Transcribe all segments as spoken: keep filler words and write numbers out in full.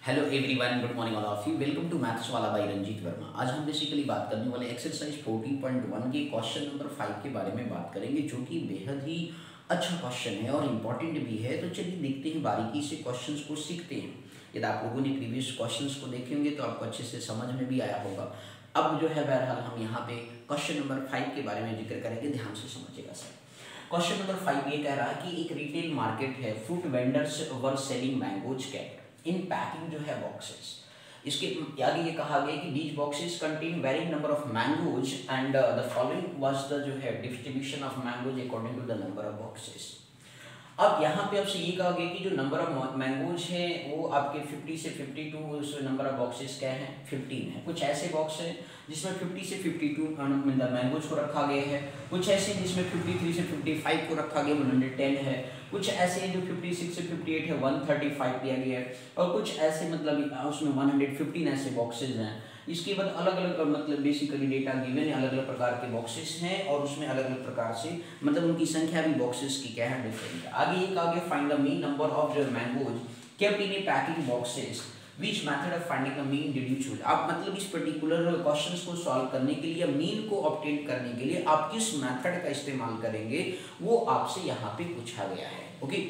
Hello everyone, good morning all of you. Welcome to maths वाला by Ranjeet Verma. आज हम basically बात करने वाले एक्सरसाइज फोर्टीन पॉइंट वन के क्वेश्चन नंबर फाइव के बारे में बात करेंगे, जो कि बेहद ही अच्छा क्वेश्चन है और इम्पॉर्टेंट भी है। तो चलिए देखते हैं, बारीकी से क्वेश्चंस को सीखते हैं। यदि आप लोगों ने प्रीवियस क्वेश्चंस को देखे होंगे तो आपको अच्छे से समझ में भी आया होगा। अब जो है बहरहाल हम यहाँ पे क्वेश्चन नंबर फाइव के बारे में जिक्र करेंगे, ध्यान से समझिएगा सर। क्वेश्चन नंबर फाइव ये कह रहा है कि एक रिटेल मार्केट है, fruit vendors were selling mangoes kept in packing जो है बॉक्सेस। इसके आगे ये कहा गया कि these boxes contain varying number of mangoes and the following was the जो है distribution of mangoes according to the number of boxes. अब यहाँ पे आपसे ये कहा गया कि जो नंबर ऑफ मैंगोज हैं वो आपके फिफ्टी से फिफ्टी टू, उसमें नंबर ऑफ बॉक्सेस क्या हैं, फिफ्टीन है। कुछ ऐसे बॉक्स हैं जिसमें फिफ्टी से फिफ्टी टू मैंगोज को रखा गया है, कुछ ऐसे जिसमें फिफ्टी थ्री से फिफ्टी फाइव को रखा गया, वन हंड्रेड टेन है, कुछ ऐसे हैं जो फिफ्टी सिक्स से फिफ्टी एट है, वन थर्टी फाइव दिया गया है, और कुछ ऐसे मतलब उसमें वन हंड्रेड फिफ्टीन ऐसे बॉक्सेज हैं। इसके बाद अलग अलग मतलब बेसिकली डेटा गिवन है, अलग अलग प्रकार के बॉक्सेस हैं और उसमें अलग अलग प्रकार से मतलब उनकी संख्या भी बॉक्सेस की क्या है, डिफरेंट है। आगे ये कहा गया find the mean number of the mangoes kept in a packing boxes, which method of finding the mean did you choose. आप मतलब इस पर्टिकुलर क्वेश्चंस को सॉल्व करने के लिए, मीन को ऑब्टेन करने के लिए आप किस मेथड का इस्तेमाल करेंगे वो आपसे यहाँ पे पूछा गया है। ओके,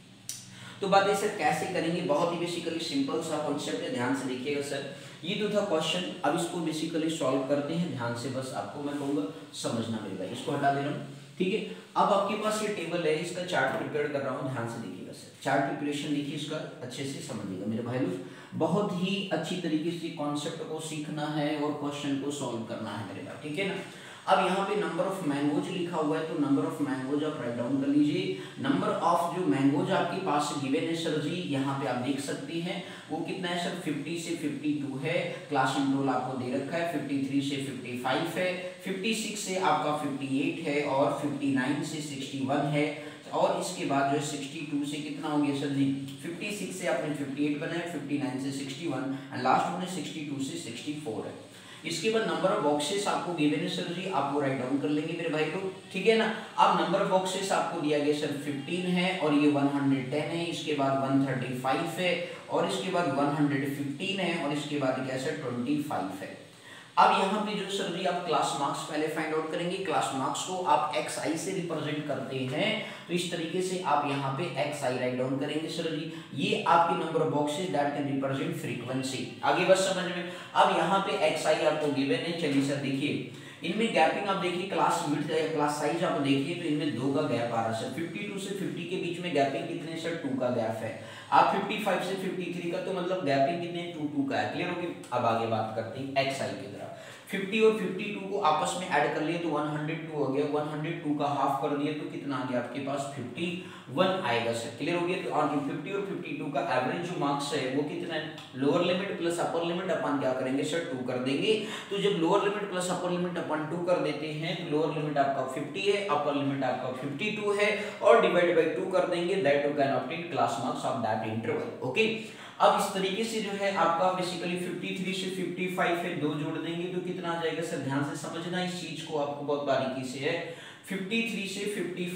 तो बात है सर कैसे करेंगे, बहुत ही बेसिकली सिंपल सा कॉन्सेप्ट है, ध्यान से देखिएगा सर। ये तो था क्वेश्चन, अब इसको बेसिकली सॉल्व करते हैं, ध्यान से बस आपको मैं कहूँगा समझना मेरे भाई। इसको हटा दे रहा हूँ, ठीक है। अब आपके पास ये टेबल है, इसका चार्ट प्रिपेयर कर रहा हूँ, ध्यान से देखिएगा सर। चार्ट प्रिपरेशन देखिए इसका, अच्छे से समझिएगा मेरे भाई लोग। बहुत ही अच्छी तरीके से कॉन्सेप्ट को सीखना है और क्वेश्चन को सॉल्व करना है मेरे भाई, ठीक है ना। अब यहाँ पे नंबर ऑफ मैंगोज लिखा हुआ है, तो नंबर ऑफ मैंगोज आप राइट डाउन कर लीजिए। नंबर ऑफ जो मैंगोज आपके पास गिवन है सर जी, यहाँ पे आप देख सकते हैं वो कितना है सर, फिफ्टी से फिफ्टी टू है। क्लास इंटरवल आपको दे रखा है, फिफ्टी थ्री से फिफ्टी फाइव है, फिफ्टी सिक्स से आपका फिफ्टी एट है और फिफ्टी नाइन से सिक्सटी वन है। और इसके बाद जो है सिक्सटी टू से कितना हो गया सर जी, फिफ्टी सिक्स से आपने फिफ्टी एट बनाया, फिफ्टी नाइन से सिक्सटी वन एंड लास्ट में सिक्सटी टू से सिक्सटी फोर है। इसके बाद नंबर ऑफ बॉक्सेस आपको गिवन है सर जी, आप वो राइट डाउन कर लेंगे मेरे भाई लोग, ठीक है ना। अब नंबर ऑफ बॉक्सेस आपको दिया गया सर फिफ्टीन है और ये वन हंड्रेड टेन है, इसके बाद वन थर्टी फाइव है और इसके बाद वन हंड्रेड फिफ्टीन है और इसके बाद क्या सर ट्वेंटी फाइव है। अब यहाँ पे जो सर जी आप क्लास मार्क्स पहले फाइंड आउट करेंगे। क्लास मार्क्स को आप एक्स आई से रिप्रेजेंट करते हैं, तो इस तरीके से आप यहाँ पे एक्स आई राइट डाउन करेंगे सर जी। ये आपके number of boxes that can represent frequency. आगे बस समझ में। अब यहाँ पे एक्स आई आपको गिवन है, चलिए सर देखिए इनमें गैपिंग आप देखिए, क्लास विड्थ क्लास साइज आप देखिए तो इनमें दो का गैप आ रहा है सर। फिफ्टी टू से फिफ्टी के बीच में गैपिंग कितने सर, टू का गैप है। आप फिफ्टी फाइव से फिफ्टी थ्री का तो मतलब गैपिंग कितने, टू टू का है। क्लियर हो गया। अब आगे बात करते हैं एक्स आई की तरफ। फिफ्टी और फिफ्टी टू को आपस में ऐड कर लिए तो वन हंड्रेड टू हो गया, वन हंड्रेड टू का हाफ कर दिए तो कितना आ गया आपके पास, फिफ्टी वन आएगा सर। क्लियर हो गया। तो और फिफ्टी और फिफ्टी टू का एवरेज जो मार्क्स है वो कितना है, lower limit plus upper limit अपन क्या करेंगे सर, टू कर देंगे। तो जब lower limit plus upper limit अपन टू कर देते हैं तो लोअर लिमिट आपका फिफ्टी है, अपर लिमिट आपका फिफ्टी टू है और डिवाइड बाय टू कर देंगे, that you can obtain class marks of that interval. Okay, अब इस तरीके से जो है आपका बेसिकली फिफ्टी थ्री से फिफ्टी फाइव है, दो जोड़ देंगे तो कितना आ जाएगा सर, ध्यान से समझना इस चीज को, आपको बहुत बारीकी से है। फिफ्टी थ्री से फिफ्टी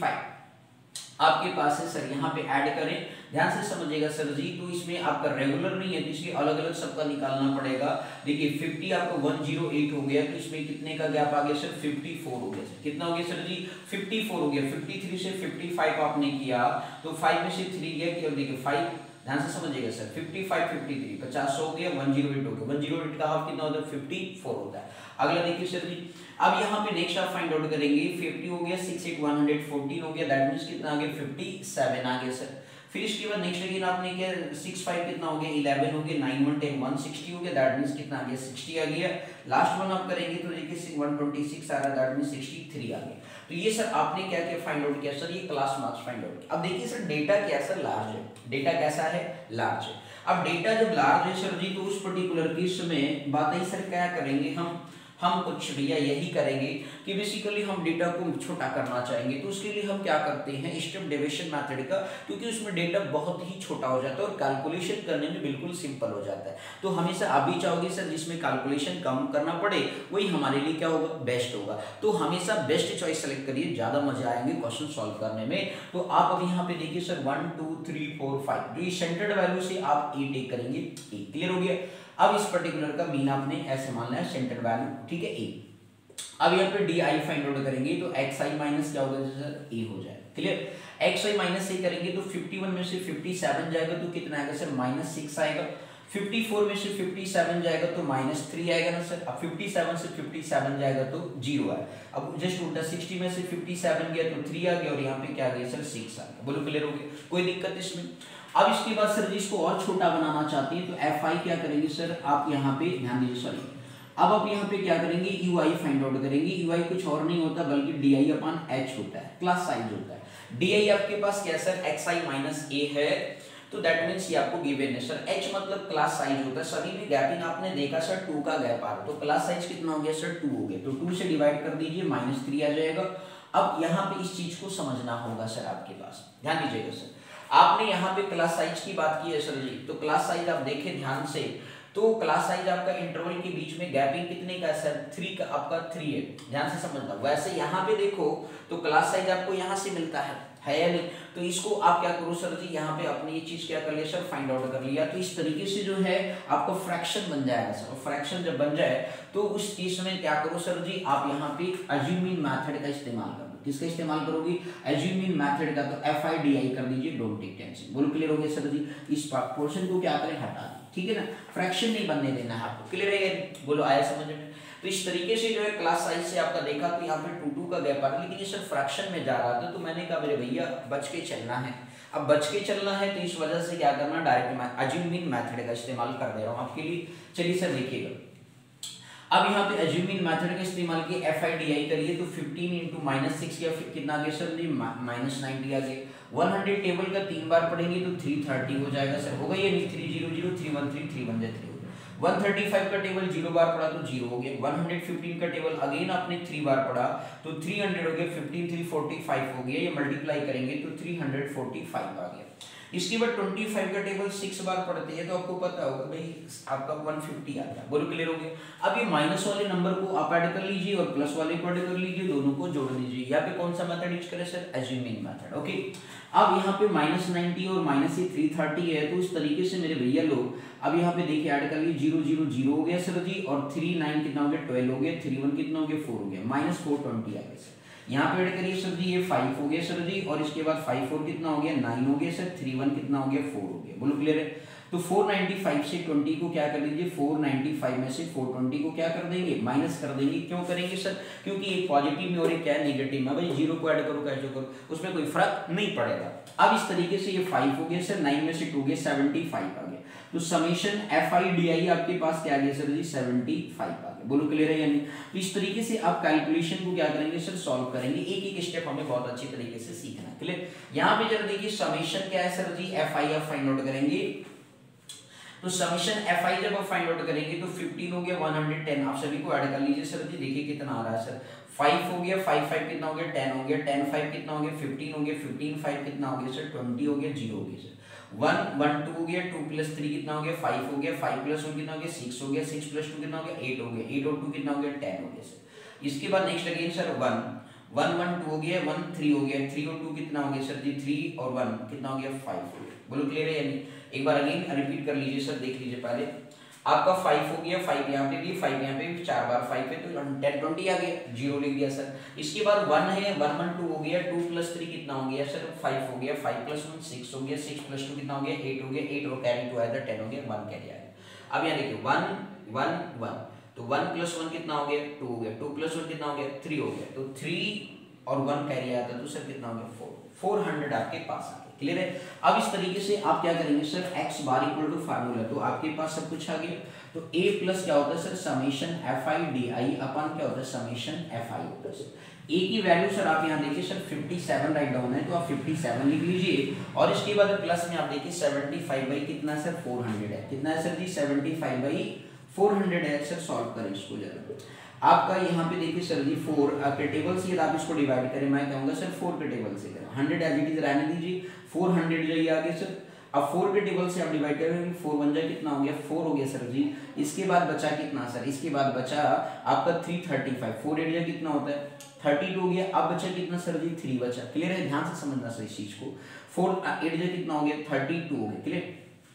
फाइव आपके पास है सर, यहाँ पे ऐड करें, ध्यान से समझिएगा सर जी। तो इसमें आपका रेगुलर नहीं है तो इसलिए अलग अलग सबका निकालना पड़ेगा। देखिए फिफ्टी आपको वन जीरो एट हो गया तो इसमें कितने का गैप आ गया सर, फिफ्टी फोर हो गया सर। कितना हो गया सर जी, फिफ्टी फोर हो गया। फिफ्टी थ्री से फिफ्टी फाइव आपने किया तो फाइव में से थ्री गया कि, देखिए फाइव, ध्यान से समझिएगा sir, fifty five fifty three पचास हो गया, वन जीरो एट हो गया, वन जीरो एट का हाफ कितना होता है, फिफ्टी फोर होता है। अगला देखिए सर जी, अब यहाँ पे नेक्स्ट आप फाइंड आउट करेंगे, फिफ्टी हो गया, six eight one hundred fourteen हो गया, दैट मींस कितना आ गया, फिफ्टी सेवन आ गया सर। फिर इसके बाद नेक्स्ट अगेन आपने क्या, सिक्स फाइव कितना हो गया, इलेवन हो गया, nine one ten one sixty हो गया, दैट मींस कितना आ गया, सिक्सटी आ गया। लास्ट वन आप करेंगे तो देखिए वन ट्वेंटी सिक्स आ रहा है, दैट मींस सिक्सटी थ्री आ गया। तो ये सर आपने क्या क्या फाइंड आउट किया सर, ये क्लास मार्क्स फाइंड आउट किया। अब देखिए सर डेटा क्या है सर, लार्ज है। डेटा कैसा है, लार्ज है। अब डेटा जब लार्ज है सर जी तो उस पर्टिकुलर केस में बात है सर क्या करेंगे हम, हम कुछ भैया यही करेंगे कि बेसिकली हम डेटा को छोटा करना चाहेंगे, तो उसके लिए हम क्या करते हैं स्टेप डेविएशन मेथड का, क्योंकि उसमें डेटा बहुत ही छोटा हो जाता है और कैलकुलेशन करने में बिल्कुल सिंपल हो जाता है। तो हमेशा आप भी चाहोगे सर जिसमें कैलकुलेशन कम करना पड़े वही हमारे लिए क्या होगा, बेस्ट होगा। तो हमेशा बेस्ट चॉइस सेलेक्ट करिए, ज्यादा मजा आएंगे क्वेश्चन सॉल्व करने में। तो आप अब यहाँ पे देखिए sir one two three four five, जो ये सेंटर्ड वैल्यू से आप ए टेक करेंगे, ए क्लियर हो गया। अब इस पर्टिकुलर का मीन आपने ऐसे मानना है सेंटर्ड वैल्यू, ठीक है ए। अब यहाँ पे डी आई फाइंड आउट करेंगे तो एक्स आई माइनस क्या होगा सर, ए हो जाएगा, clear. X I minus A करेंगे तो इक्यावन में से सत्तावन जाएगा तो कितना आएगा सर, माइनस सिक्स आएगा। चौवन में से सत्तावन जाएगा तो माइनस थ्री आएगा ना सर। अब सत्तावन से सत्तावन जाएगा तो जीरो है। अब जस्ट उल्टा साठ में से सत्तावन गया तो थ्री आ गया और यहाँ पे क्या आ गया सर, सिक्स आ गया। बोलो क्लियर हो गया, कोई दिक्कत इसमें। अब इसके बाद सर जी इसको और छोटा बनाना चाहते हैं तो एफ आई क्या करेंगे सर, आप यहाँ पे ध्यान दीजिए, सॉरी अब आप यहाँ पे क्या करेंगे, यू आई फाइंड आउट करेंगे। यू आई कुछ और नहीं होता बल्कि डी आई अपॉन एच होता है, क्लास साइज होता है। डी आई आपके पास क्या sir, X I minus A है, तो दैट मींस ये आपको गिवन है सर। एच मतलब क्लास साइज होता है, सभी में गैपिंग आपने देखा सर टू का गैप आ रहा है, तो क्लास साइज कितना हो गया सर, टू हो गया। तो टू से डिवाइड कर दीजिए, माइनस थ्री आ जाएगा। अब यहाँ पे इस चीज को समझना होगा सर आपके पास, ध्यान दीजिएगा सर। आपने यहाँ पे क्लास साइज की बात की है सर जी, तो क्लास साइज आप देखें ध्यान से, तो क्लास साइज आपका इंटरवल के बीच में गैपिंग कितने का है सर, थ्री का, आपका थ्री है, ध्यान से समझना। वैसे यहाँ पे देखो तो क्लास साइज आपको यहाँ से मिलता है है या नहीं, तो इसको आप क्या करो सर जी, यहाँ पे आपने ये चीज क्या कर लिया सर, फाइंड आउट कर लिया। तो इस तरीके से जो है आपका फ्रैक्शन बन जाएगा सर, और फ्रैक्शन जब बन जाए तो उस केस में क्या करो सर जी, आप यहाँ पे अज्यूमिंग मेथड का इस्तेमाल करो। किसका इस्तेमाल करोगे, अज्यूमिंग मेथड का। तो एफ आई डी आई कर दीजिए, डोंट टेक टेंशन। बोलो क्लियर हो गया सर जी। इस पोर्शन को क्या करें, हटा दें, ठीक है ना, फ्रैक्शन नहीं बनने देना है आपको, क्लियर है। बोलो आया समझ में। तो इस तरीके से जो है क्लास साइज से आपका देखा तो यहाँ पे टू टू का गैप आ रहा है, लेकिन ये सर फ्रैक्शन में जा रहा था, तो मैंने कहा मेरे भैया बच के चलना है। अब बच के चलना है तो इस वजह से क्या करना, डायरेक्ट अज्यूमिंग मेथड का इस्तेमाल कर दे रहा हूँ आपके लिए। चलिए सर देखिएगा, अब यहाँ पे अज्यूमिंग मेथड का इस्तेमाल किए, एफ आई डी आई करिए तो फिफ्टीन इंटू माइनस सिक्स या फिर कितना आ गया सर जी, माइनस नाइनटी आ गया। हंड्रेड टेबल का तीन बार पढ़ेंगे तो थ्री थर्टी हो जाएगा सर, होगा ये नहीं, three zero zero three one three three one three one thirty five का टेबल जीरो बार पढ़ा तो जीरो हो गया। वन फिफ्टीन का टेबल अगेन आपने थ्री बार पढ़ा तो थ्री हंड्रेड हो गया, फिफ्टीन थ्री फोर्टी फाइव हो गया। ये मल्टीप्लाई करेंगे तो थ्री फोर्टी फाइव आ गया। इसके बाद पच्चीस का टेबल सिक्स बार पढ़ते हैं तो आपको पता होगा भाई आपका एक सौ पचास आता है। बोलो क्लियर हो गया। अब ये माइनस वाले नंबर को आप ऐड कर लीजिए और प्लस वाले को ऐड कर लीजिए, दोनों को जोड़ दीजिए। यहाँ पे कौन सा मेथड यूज करें सर, अज्यूमिंग मेथड। ओके, अब यहाँ पे माइनस नाइनटी और माइनस थ्री थर्टी है, तो इस तरीके से मेरे भैया लोग अब यहाँ पे देखिए ऐड कर लीजिए, जीरो जीरो जीरो हो गया सर जी, और थ्री नाइन कितना हो गया, ट्वेल्व हो गया, थ्री वन कितना हो गया, फोर हो गया, माइनस फोर ट्वेंटी आ गया सर। यहाँ पे ऐड करिए सर जी, ये फाइव हो गया सर जी, और इसके बाद फाइव फोर कितना हो गया, नाइन हो गया सर, थ्री वन कितना हो गया, फोर हो गया। बोलो क्लियर है। तो फोर नाइंटी फाइव से ट्वेंटी को क्या कर लीजिए, फोर नाइंटी फाइव में से फोर ट्वेंटी को क्या कर देंगे, माइनस कर देंगे। क्यों करेंगे सर, क्योंकि एक पॉजिटिव में और एक क्या है, नेगेटिव में। भाई जीरो को ऐड करो कैसे करो, उसमें कोई फर्क नहीं पड़ेगा। अब इस तरीके से ये फाइव हो गया सर, नाइन में से टू गया, सेवेंटी फाइव आ गया। तो summation f i d i आपके पास क्या आ गया सर जी, सेवेंटी फाइव आ गया। बोलो क्लियर है यानी। तो इस तरीके से आप कैलकुलेशन को क्या करेंगे सर, सॉल्व करेंगे। एक एक स्टेप हमें बहुत अच्छी तरीके से सीखना है। क्लियर। यहाँ पे जरा देखिए समेशन क्या है सर जी, एफ आई आप फाइंड आउट करेंगे। तो समेशन एफ आई जब आप फाइंड आउट करेंगे तो फिफ्टीन हो गया, वन हंड्रेड टेन, आप सभी को ऐड कर लीजिए सर जी। देखिए कितना आ रहा है सर, फाइव हो गया, फाइव फाइव कितना हो गया, टेन हो गया, टेन फाइव कितना हो गया, फिफ्टीन हो गया, फिफ्टीन फाइव कितना हो गया सर, ट्वेंटी हो गया, जीरो हो गया सर। वन वन टू हो गया, टू प्लस थ्री कितना हो गया, फाइव हो गया, फाइव प्लस वन कितना हो गया, सिक्स हो गया, सिक्स प्लस टू कितना हो गया, एट हो गया, एट और टू कितना हो गया, टेन हो गया सर। इसके बाद next again sir one one one two हो गया, वन थ्री हो गया, थ्री और टू कितना हो गया सर जी, थ्री और वन कितना हो गया, फाइव हो गया। बोलो क्लियर है यानी। एक बार अगेन रिपीट कर लीजिए सर, देख लीजिए पहले आपका फाइव हो गया, फाइव यहाँ पे भी, फाइव यहाँ पे भी, चार बार फाइव है तो टेन ट्वेंटी आ गया, जीरो लिख दिया सर। इसके बाद वन है, वन वन टू हो गया, टू प्लस थ्री कितना हो गया सर, फाइव हो गया, फाइव प्लस वन सिक्स हो गया, सिक्स प्लस टू कितना हो गया, एट हो गया, एट और कैरी टू आया था, टेन हो गया, वन कैरी आया। अब यहाँ देखिए वन वन वन, तो वन प्लस वन कितना हो गया, टू हो गया, टू प्लस वन कितना हो गया, थ्री हो गया, तो थ्री और वन कैरी आया था तो सर कितना हो गया, फोर, फोर हंड्रेड आपके पास आ गया। क्लियर है। अब इस तरीके से आप क्या करेंगे sir, x bar equal to formula, तो आपके पास सब कुछ आ गया। तो a प्लस क्या होता है sir, summation f i d i अपन क्या होता है, समेशन एफ आई होता है सर। a की वैल्यू सर आप यहाँ देखिए sir fifty seven write down है, तो आप फिफ्टी सेवन लिख लीजिए, और इसके बाद प्लस में आप देखिए सेवेंटी फाइव बाई कितना सर, फोर हंड्रेड है, कितना है sir ji, seventy five by four hundred है सर, सॉल्व करें इसको जरा। आपका यहाँ पे देखिए सर जी फोर के टेबल से आप इसको डिवाइड करें, मैं कहूँगा सर फोर के टेबल से करें, हंड्रेड एज इट इज रहने दीजिए, फोर हंड्रेड जाइए आगे सर। अब फोर के टेबल से आप डिवाइड करेंगे, फोर वन जा कितना हो गया, फोर हो गया सर जी। इसके बाद बचा कितना सर, इसके बाद बचा आपका three thirty five, four eight जा कितना होता है थर्टी टू हो गया। अब बचा कितना सर जी, थ्री बचा। क्लियर है, ध्यान से समझना सर इस चीज को। फोर एट जा कितना हो गया, थर्टी टू हो गया। क्लियर,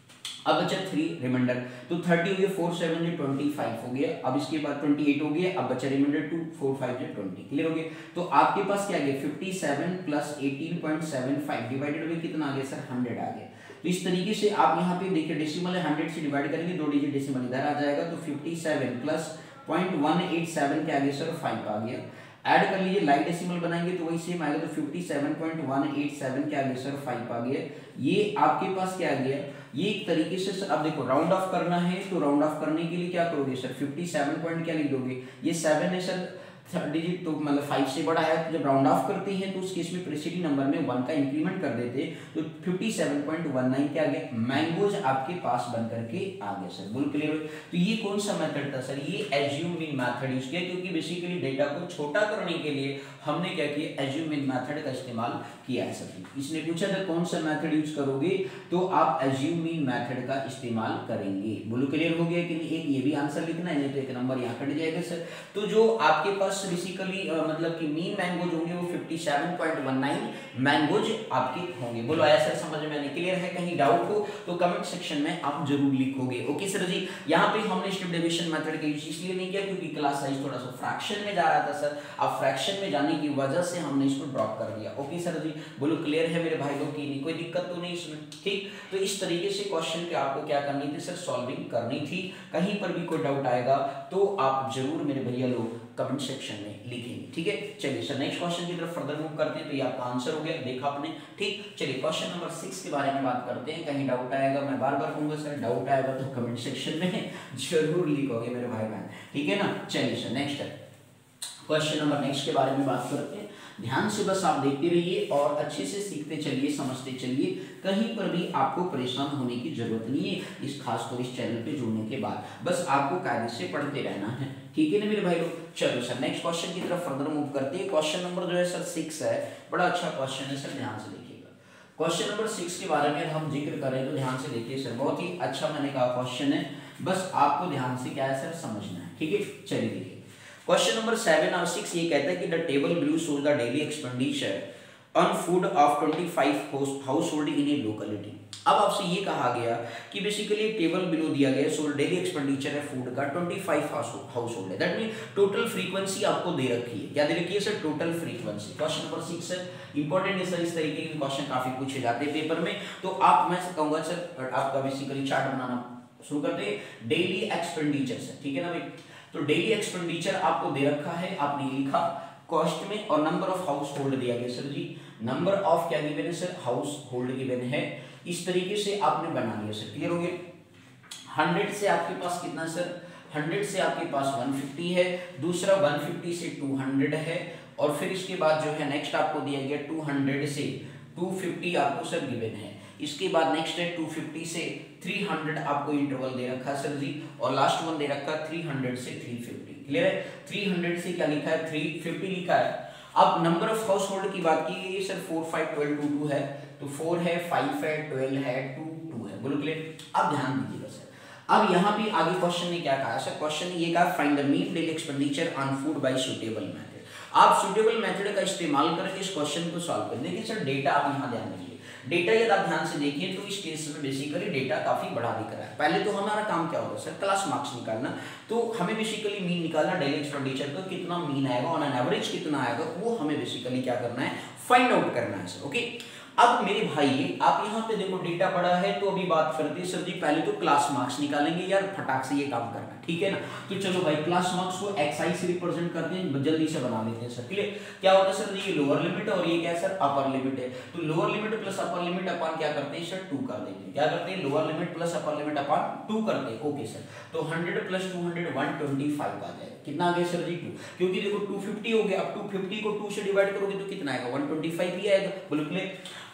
अब बचा थ्री रिमाइंडर, तो थर्टी हो गया, फोर सेवन जो ट्वेंटी फाइव हो गया। अब इसके बाद ट्वेंटी एट हो गया, अब बचा रिमाइंडर टू, फोर फाइव जो ट्वेंटी। क्लियर हो गया, तो आपके पास क्या आ गया, fifty seven plus eighteen point seven five divided by कितना आ गया सर, हंड्रेड आ गया। तो इस तरीके से आप यहाँ पे देखिए डेसिमल है, हंड्रेड से डिवाइड करेंगे, दो डिजिट डेसिमल इधर आ जाएगा, तो fifty seven plus point one eight seven क्या आ गया सर, फाइव आ गया। ऐड कर लीजिए, लाइट डेसिमल बनाएंगे तो वही सेम आएगा, तो fifty seven point one eight seven क्या आ गया सर, फाइव आ गया। ये आपके पास क्या आ गया, ये एक तरीके से सर, अब देखो राउंड ऑफ करना है तो राउंड ऑफ करने के लिए क्या करोगे सर, फिफ्टी सेवन पॉइंट क्या लिख दोगे, ये सेवन है सर थर्ड डिजिट, तो मतलब फाइव से बड़ा है, तो जब राउंड ऑफ करते हैं तो उस केस में प्रीसीडिंग नंबर में वन का इंक्रीमेंट कर देते हैं, तो fifty seven point one nine क्या आ गया, मैंगोज आपके पास बन करके आ गया सर। बोल क्लियर हो। तो ये कौन सा मेथड था सर, ये एज्यूम इन मेथड यूज किया, क्योंकि बेसिकली डेटा को छोटा करने के लिए हमने क्या किया, एज्यूम इन मेथड का इस्तेमाल किया है सर। इसने पूछा था कौन सा मेथड यूज करोगे, तो आप एज्यूम इन मेथड का इस्तेमाल करेंगे। बोलो क्लियर हो गया कि नहीं। एक ये भी आंसर लिखना है, नहीं तो एक नंबर यहाँ कट जाएगा सर। तो जो आपके पास बेसिकली मतलब कि मीन मैंगोज होंगे वो fifty seven point one nine mangoes आपके होंगे। बोलो आया सर समझ में आने, क्लियर है। कहीं डाउट हो तो कमेंट सेक्शन में आप जरूर लिखोगे। ओके सर जी, यहाँ पे हमने स्टेप डेविएशन मेथड का यूज इसलिए नहीं किया क्योंकि क्लास साइज थोड़ा सा फ्रैक्शन में जा रहा था सर, अब फ्रैक्शन में जाने की वजह से हमने इसको ड्रॉप कर दिया। ओके सर जी, बोलो क्लियर है मेरे भाई लोग की नहीं, कोई दिक्कत तो नहीं इसमें, ठीक। तो इस तरीके से क्वेश्चन के आपको क्या करनी थी सर, सॉल्विंग करनी थी। कहीं पर भी कोई डाउट आएगा तो आप जरूर मेरे भैया लोग कमेंट सेक्शन में लिखेंगे, ठीक है। चलिए सर नेक्स्ट क्वेश्चन की तरफ फर्दर मूव करते हैं। तो ये आपका आंसर हो गया, देखा आपने, ठीक। चलिए क्वेश्चन नंबर सिक्स के बारे में बात करते हैं। कहीं डाउट आएगा, मैं बार बार कहूंगा सर, डाउट आएगा तो कमेंट सेक्शन में जरूर लिखोगे मेरे भाई बहन, ठीक है ना। चलिए सर नेक्स्ट है क्वेश्चन नंबर नेक्स्ट के बारे में बात करते हैं। ध्यान से बस आप देखते रहिए और अच्छे से सीखते चलिए, समझते चलिए, कहीं पर भी आपको परेशान होने की जरूरत नहीं है। इस खासकर इस चैनल पे जुड़ने के बाद बस आपको कायदे से पढ़ते रहना है, ठीक है ना मेरे भाई लोग। चलो सर नेक्स्ट क्वेश्चन की तरफ फर्दर मूव करते हैं। क्वेश्चन नंबर जो है सर सिक्स है, बड़ा अच्छा क्वेश्चन है सर, ध्यान से देखिएगा। क्वेश्चन नंबर सिक्स के बारे में हम जिक्र करें तो ध्यान से देखिए सर, बहुत ही अच्छा मैंने कहा क्वेश्चन है, बस आपको ध्यान से क्या है सर समझना है, ठीक है। चलिए देखिए क्वेश्चन नंबर सेवन और सिक्स ये कहता है कि the table below shows the daily expenditure on food of twenty five household in a locality. अब आपसे ये कहा गया कि बेसिकली टेबल बिलो दिया गया, सो डेली एक्सपेंडिचर है फूड का ट्वेंटी फाइव हाउस होल्ड है, दैट मीन टोटल फ्रीक्वेंसी आपको दे रखी है। क्या दे रखी है sir, total frequency. Question number six है, इंपॉर्टेंट है सर, इस तरीके के क्वेश्चन काफी पूछे जाते हैं पेपर में। तो आप मैं कहूंगा सर आपका बेसिकली चार्ट बनाना शुरू करते हैं डेली एक्सपेंडिचर से, ठीक है ना भाई। तो डेली एक्सपेंडिचर आपको दे रखा है, आपने लिखा कॉस्ट में, और नंबर ऑफ हाउस होल्ड दिया गया सर जी, नंबर ऑफ क्या गिवन है सर, हाउस होल्ड गिवन है। इस तरीके से आपने बना लिया सर, क्लियर हो गया। हंड्रेड से आपके पास कितना सर, हंड्रेड से आपके पास वन फिफ्टी है, दूसरा वन फिफ्टी से टू हंड्रेड है, और फिर इसके बाद जो है नेक्स्ट आपको दिया गया टू हंड्रेड से टू फिफ्टी आपको सर गिवन है। इसके बाद नेक्स्ट है टू फिफ्टी से थ्री हंड्रेड आपको इंटरवल दे रखा है सर जी, और लास्ट वन दे रखा है थ्री हंड्रेड से थ्री फिफ्टी। क्लियर है, थ्री हंड्रेड से क्या लिखा है, थ्री फिफ्टी लिखा है। अब नंबर ऑफ हाउस होल्ड की बात की गई sir, four five twelve two two है, तो फोर है, फाइव है, ट्वेल्व है, टू टू है। बोलो क्लियर। अब ध्यान दीजिएगा सर, अब यहाँ पे आगे क्वेश्चन ने क्या कहा सर, क्वेश्चन ने ये कहा find the mean daily expenditure on food by suitable method. आप सुटेबल मेथड का इस्तेमाल करके इस क्वेश्चन को सॉल्व करें। देखिए सर डेटा आप यहाँ ध्यान दीजिए, डेटा यदि आप ध्यान से देखिए तो इस केस में बेसिकली डेटा काफी बड़ा दिख रहा है। पहले तो हमारा काम क्या होगा सर, क्लास मार्क्स निकालना, तो हमें बेसिकली मीन निकालना, डेली एक्सपेंडिचर का कितना मीन आएगा, ऑन एन एवरेज कितना आएगा, वो हमें बेसिकली क्या करना है, फाइंड आउट करना है सर। ओके, अब मेरे भाई आप यहाँ पे देखो डेटा पड़ा है, तो अभी बात करते हैं सर जी, पहले तो क्लास मार्क्स निकालेंगे यार, फटाक से ये काम करना, ठीक है ना। तो चलो भाई क्लास मार्क्स को एक्साई से रिप्रेजेंट करते हैं, जल्दी से बना लेते हैं सर। क्लियर, क्या होता है सर जी, ये लोअर लिमिट है और ये क्या है सर, अपर लिमिट है। तो lower limit plus upper limit अपन क्या करते हैं सर, टू कर देते हैं। क्या करते हैं, lower limit plus upper limit अपन टू करते हैं। ओके सर, तो hundred plus two hundred one twenty five आ जाएगा। कितना आ गया सर जी, टू, क्योंकि देखो टू फिफ्टी हो गया, अब टू फिफ्टी को टू से डिवाइड करोगे तो कितना आएगा, वन ट्वेंटी फाइव ही आएगा। बोलो क्लियर।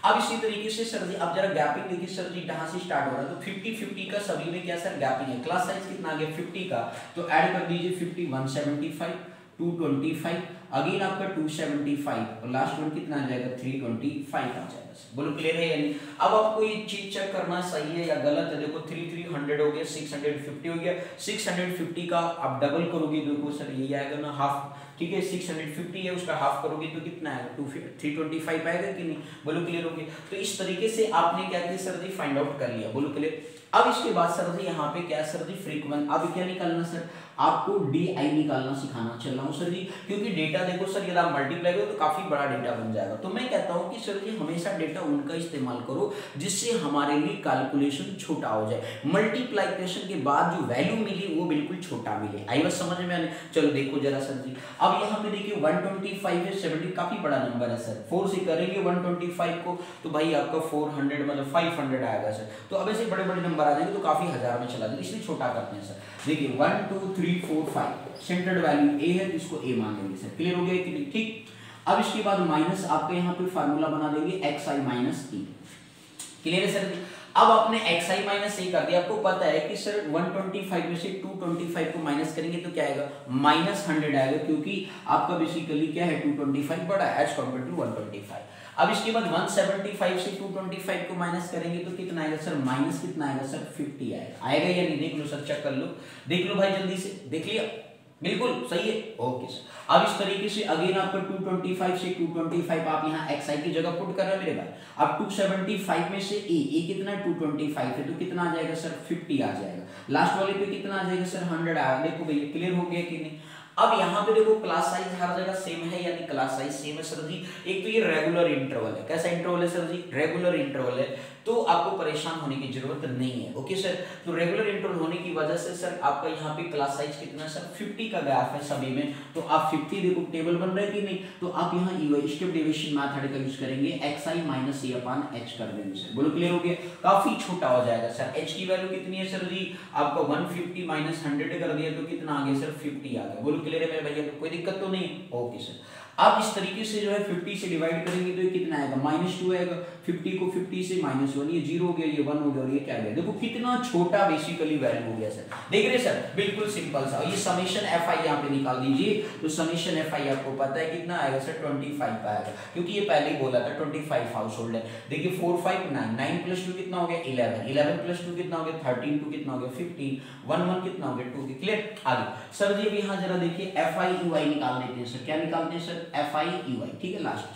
अब इसी तरीके से सर जी अब जरा गैपिंग देखिए सर जी कहाँ से स्टार्ट हो रहा है, तो फिफ्टी फिफ्टी का सभी में क्या सर गैपिंग है। क्लास साइज कितना आ गया फिफ्टी का, तो ऐड कर दीजिए fifty, one seventy five, two twenty five, again आपका टू सेवेंटी फाइव और लास्ट वन कितना आ जाएगा थ्री ट्वेंटी फाइव आ जाएगा। बोलो क्लियर है या नहीं। अब आपको ये चीज चेक करना सही है या गलत है। देखो थ्री थ्री हंड्रेड हो गया, सिक्स हंड्रेड फिफ्टी हो गया, सिक्स हंड्रेड फिफ्टी का आप डबल करोगे देखो सर यही आएगा ना हाफ, ठीक है। सिक्स हंड्रेड फिफ्टी है उसका हाफ करोगे तो कितना आएगा टू थ्री ट्वेंटी फाइव आएगा कि नहीं। बोलो क्लियर हो गया। तो इस तरीके से आपने क्या किया सर जी फाइंड आउट कर लिया। बोलो क्लियर। अब इसके बाद सर जी यहाँ पे क्या सर जी फ्रीक्वेंट, अब क्या निकालना सर, आपको डी आई निकालना सिखाना चल रहा हूँ सर जी, क्योंकि डेटा देखो सर यदि आप मल्टीप्लाई करो तो काफी बड़ा डेटा बन जाएगा। तो मैं कहता हूँ कि सर जी हमेशा डेटा उनका इस्तेमाल करो जिससे हमारे लिए कैलकुलेशन छोटा हो जाए, मल्टीप्लाइकेशन के बाद जो वैल्यू मिली वो बिल्कुल छोटा मिले। आई बात समझ में आने। चलो देखो जरा सर जी अब यहाँ पे देखिए वन ट्वेंटी फाइव है, सेवेंटी काफी बड़ा नंबर है सर, फोर से करेंगे वन ट्वेंटी फाइव को तो भाई आपका फोर हंड्रेड मतलब फाइव हंड्रेड आएगा सर। तो अब ऐसे बड़े बड़े नंबर आ जाएंगे तो काफी हजार में चला जाएगा, इसलिए छोटा करते हैं सर। देखिए one two three four five centred value A है, इसको ए मान लेंगे सर। क्लियर हो गया कि नहीं, ठीक। अब इसके बाद माइनस आपके यहाँ पे फार्मूला बना देंगे एक्स आई माइनस ई। क्लियर है सर। अब आपने एक्स आई माइनस ए कर दिया, आपको पता है कि सर वन ट्वेंटी फाइव में से टू ट्वेंटी फाइव को माइनस करेंगे तो क्या आएगा माइनस हंड्रेड आएगा, क्योंकि आपका बेसिकली क्या है टू ट्वेंटी फाइव बड़ा है as compare to one twenty five. अब इसके बाद वन सेवेंटी फाइव से टू ट्वेंटी फाइव को माइनस करेंगे तो कितना आएगा सर माइनस कितना आएगा सर फिफ्टी आएगा। आएगा या नहीं देख लो सर, चेक कर लो, देख लो भाई जल्दी से, देख लिया बिल्कुल सही है ओके सर। अब इस तरीके से अगेन आपको टू ट्वेंटी फाइव से टू ट्वेंटी फाइव आप यहाँ xi की जगह पुट कर रहे हैं मेरे भाई। अब टू सेवेंटी फाइव में से a a कितना है टू ट्वेंटी फाइव है तो कितना आ जाएगा सर फिफ्टी आ जाएगा। लास्ट वाले पे कितना आ जाएगा सर हंड्रेड आएगा। देखो भैया क्लियर हो गया कि नहीं। अब यहाँ पे देखो क्लास साइज हर जगह सेम है यानी क्लास साइज सेम है सर जी। एक तो ये रेगुलर इंटरवल है, कैसा इंटरवल है सर जी रेगुलर इंटरवल है, तो आपको परेशान होने की जरूरत नहीं है ओके सर। तो रेगुलर इंटरवल होने की वजह से सर आपका यहाँ पे क्लास साइज कितना सर फिफ्टी का गैप है सभी में, तो आप फिफ्टी देखो टेबल बन रहा है कि नहीं। तो आप यहाँ स्टेप डेविएशन मेथड का यूज करेंगे xi minus A upon h कर देंगे सर। बोलो क्लियर हो गया। काफी छोटा हो जाएगा सर। h की वैल्यू कितनी है सर जी आपका वन फिफ्टी माइनस हंड्रेड कर दिया तो कितना आ गया सर फिफ्टी आ गया। बोलो क्लियर है मेरे भैया, तो कोई दिक्कत तो नहीं ओके सर। अब इस तरीके से जो है फिफ्टी से डिवाइड करेंगे तो ये कितना आएगा माइनस टू आएगा, फिफ्टी को फिफ्टी से माइनस वन, ये जीरो हो गया, ये वन हो गया और ये क्या आ गया। देखो कितना छोटा बेसिकली वैल्यू हो गया सर, देख रहे सर बिल्कुल सिंपल सा। ये समेशन एफ आई यहाँ पे निकाल दीजिए, तो समेशन एफ आई आपको पता है कितना आएगा सर ट्वेंटी फाइव आएगा, क्योंकि ये पहले ही बोला था ट्वेंटी फाइव हाउस होल्ड है। देखिए four five nine, nine plus two कितना हो गया इलेवन, इलेवन प्लस टू कितना हो गया थर्टीन, टू कितना हो गया फिफ्टीन, वन वन कितना हो गया टू। क्लियर। आगे सर जी अब यहाँ जरा देखिए एफ आई यू आई निकाल देते हैं सर। क्या निकालते हैं sir f i u i, ठीक है लास्ट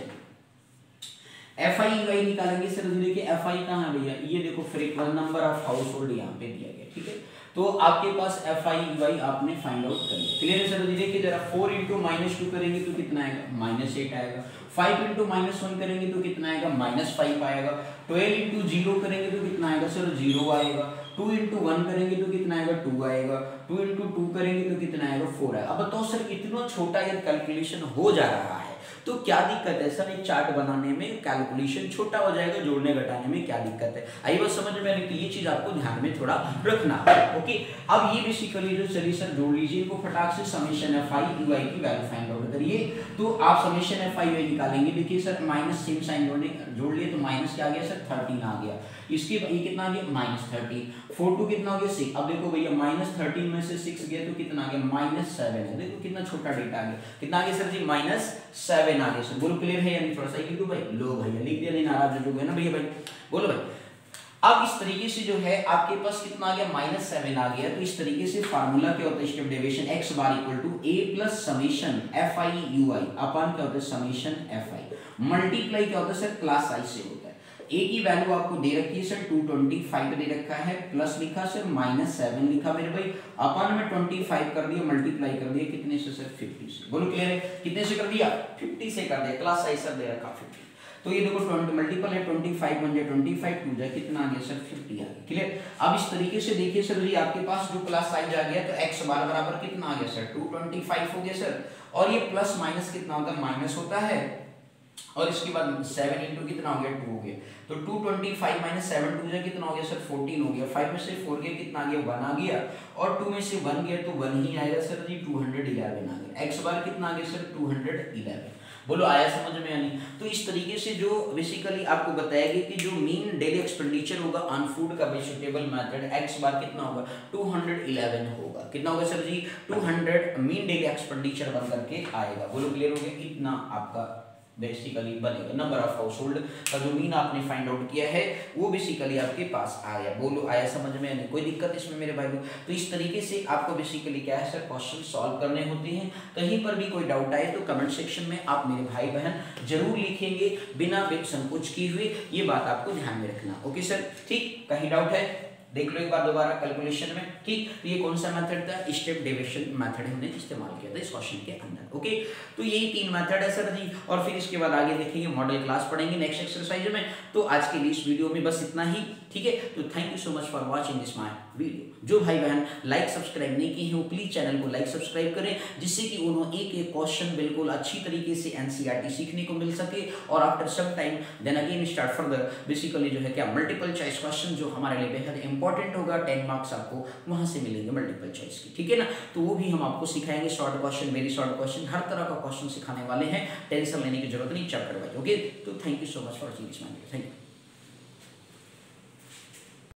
चलिए एफ आई यू आई निकालेंगे सर। देखिए एफ आई कहाँ है भैया, ये देखो frequent number of household यहाँ पे दिया गया, ठीक है। तो आपके पास एफ आई यू आई आपने फाइंड आउट कर लिया। क्लियर है सर। देखिए जरा फोर इंटू माइनस टू करेंगे तो कितना आएगा माइनस एट आएगा, फाइव इंटू माइनस वन करेंगे तो कितना आएगा माइनस फाइव आएगा, ट्वेल्व इंटू जीरो करेंगे तो कितना आएगा सर जीरो आएगा, टू इंटू वन करेंगे तो कितना आएगा टू आएगा, टू इंटू टू करेंगे तो कितना आएगा फोर आएगा। अब बताओ सर इतना छोटा यदि कैलकुलेशन हो जा रहा है तो क्या दिक्कत है सर, एक चार्ट बनाने में कैलकुलेशन छोटा हो जाएगा, जोड़ने घटाने में क्या दिक्कत है। आई बात समझ में आने, ये चीज आपको ध्यान में थोड़ा रखना ओके। अब ये बेसिकली जो चलिए सर जोड़ लीजिए इनको फटाक से, summation f i u i की वैल्यू फाइंड आउट करिए। तो आप summation f i u i निकालेंगे, देखिए सर माइनस सेम साइन जोड़ने जोड़ लिए तो माइनस क्या आ गया सर थर्टीन आ गया, इसके ये कितना आ गया माइनस थर्टीन, फोर टू कितना हो गया सिक्स। अब देखो भैया माइनस थर्टीन में से सिक्स गया तो कितना आ गया माइनस सेवन है। देखो कितना छोटा डेटा आ गया, कितना आ गया सर जी माइनस सेवन आ गया सर। बोलो क्लियर है या नहीं, थोड़ा सा लिख दो भाई, लो भैया लिख दिया, नहीं नाराज हो गए ना भैया भाई, बोलो भाई। अब इस तरीके से जो है आपके पास कितना आ गया माइनस सेवन आ गया। तो इस तरीके से फार्मूला क्या होता है step deviation x bar equal to A plus summation f i u i अपन क्या होता है समेशन एफ आई मल्टीप्लाई क्या होता है सर क्लास साइज से होता है। ए की वैल्यू आपको दे रखी है सर टू ट्वेंटी फाइव दे रखा है, प्लस लिखा सर माइनस सेवन लिखा मेरे भाई, अपन में ट्वेंटी फाइव कर दिया मल्टीप्लाई कर दिया कितने से सर फिफ्टी से। बोलो क्लियर है, कितने से कर दिया फिफ्टी से कर दिया, क्लास साइज सर दे रखा फिफ्टी। तो ये देखो ट्वेंटी मल्टीपल है ट्वेंटी फाइव बन जाए ट्वेंटी फाइव टू जाए कितना आ गया सर फिफ्टी आ गया। क्लियर। अब इस तरीके से देखिए सर जी आपके पास जो क्लास साइज आ गया तो x बार बराबर कितना आ गया सर टू ट्वेंटी फाइव हो गया सर, और ये प्लस माइनस कितना होता है माइनस होता है, और इसके बाद सेवन इंटू कितना हो गया टू हो गया, तो two twenty five minus seven two जाए कितना हो गया सर फोर्टीन हो गया, फाइव में से फोर गया कितना आ गया वन आ गया, और टू में से वन गया तो वन ही आएगा sir ji two hundred eleven आ गया। x बार कितना आ गया सर टू हंड्रेड इलेवन। बोलो आया समझ में या नहीं। तो इस तरीके से जो बेसिकली आपको बताया गया कि जो मीन डेली एक्सपेंडिचर होगा ऑन फूड का वेजिटेबल मेथड एक्स बार कितना होगा टू हंड्रेड इलेवन होगा। कितना होगा sir ji two hundred mean daily expenditure बन करके आएगा। बोलो क्लियर हो गया, इतना आपका बेसिकली बनेगा। नंबर ऑफ हाउस होल्ड का जो मीन आपने फाइंड आउट किया है वो बेसिकली आपके पास आया। बोलो आया समझ में नहीं, कोई दिक्कत इसमें मेरे भाई। तो इस तरीके से आपको बेसिकली क्या है सर क्वेश्चन सॉल्व करने होते हैं। कहीं पर भी कोई डाउट आए तो कमेंट सेक्शन में आप मेरे भाई बहन जरूर लिखेंगे बिना संकोच किए हुए, ये बात आपको ध्यान में रखना। ओके सर ठीक, कहीं डाउट है देख लो एक बार दोबारा कैलकुलेशन में। ठीक, तो ये कौन सा मेथड था, स्टेप डेविएशन मेथड हमने इस्तेमाल किया था इस क्वेश्चन के अंदर। ओके, तो यही तीन मेथड है सर जी, और फिर इसके बाद आगे देखेंगे मॉडल क्लास पढ़ेंगे नेक्स्ट एक्सरसाइज में। तो आज के लिए इस वीडियो में बस इतना ही, ठीक है। तो thank you so much for watching this my video. जो भाई बहन लाइक सब्सक्राइब नहीं किए हैं वो प्लीज चैनल को लाइक सब्सक्राइब करें, जिससे कि उन्होंने एक एक क्वेश्चन बिल्कुल अच्छी तरीके से एनसीईआरटी सीखने को मिल सके, और after some time then again start further basically जो है क्या मल्टीपल चॉइस क्वेश्चन जो हमारे लिए बेहद इंपॉर्टेंट होगा। टेन मार्क्स आपको वहां से मिलेंगे मल्टीपल चॉइस की, ठीक है ना। तो वो भी हम आपको सिखाएंगे, short question very short question हर तरह का क्वेश्चन सिखाने वाले हैं, टेंशन लेने की जरूरत नहीं, चैप्टर वाइज। ओके, तो thank you so much for watching this video, thank you.